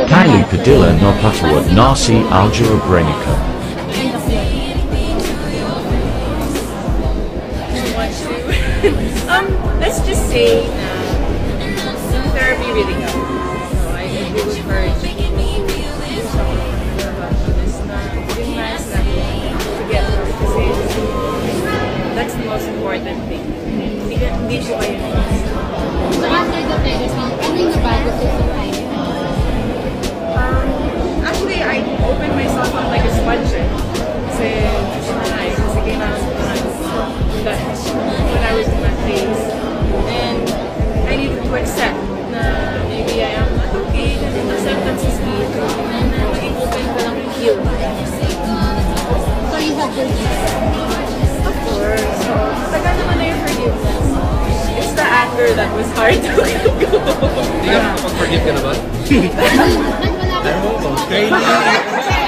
Kylie, Padilla, Napatawad, Aljur, Abrenica. Let's just say therapy really helps. So I agree with her. That's the most important thing. Hindi po kayo So after the therapy, ano yung nabago sa society? Actually, I opened myself up like a sponge. Kasi kailangan ko that when I was in my phase. And I needed to accept na maybe I am not okay, and acceptance is key. And maging open ka lang to heal. So you have forgiveness? Of course. So, tagal naman na yung forgiveness. It's the anger that was hard to go. Hindi ka makapag-forgive ka na ba? Nagwala ka. Okay.